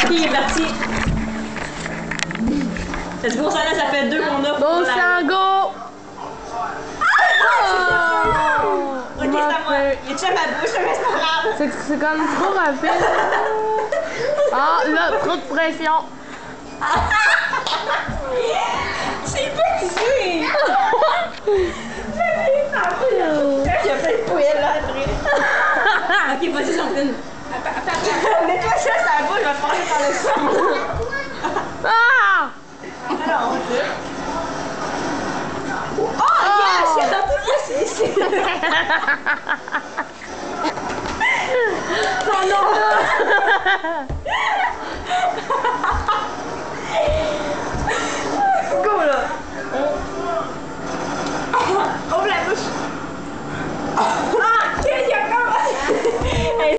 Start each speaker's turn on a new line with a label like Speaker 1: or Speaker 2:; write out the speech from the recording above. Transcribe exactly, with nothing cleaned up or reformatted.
Speaker 1: Ok, il est parti. Let's go, ça, là, ça fait deux qu'on a.
Speaker 2: Go, Sango!
Speaker 1: Ok, c'est à moi. Il est déjà ma bouche, mais c'est pas grave.
Speaker 2: C'est c'est quand même trop rapide. Ah, là, trop de pression.
Speaker 1: C'est petit. Il y a plein de poêles là, après. Ok, vas-y, j'en fais une. Attends, attends, attends. Mets-toi ça sur la bouche, je vais te passer par le sang.
Speaker 2: Ah!
Speaker 1: Alors, on va oh, yes! Il y a dans tout ça, ici. Oh non!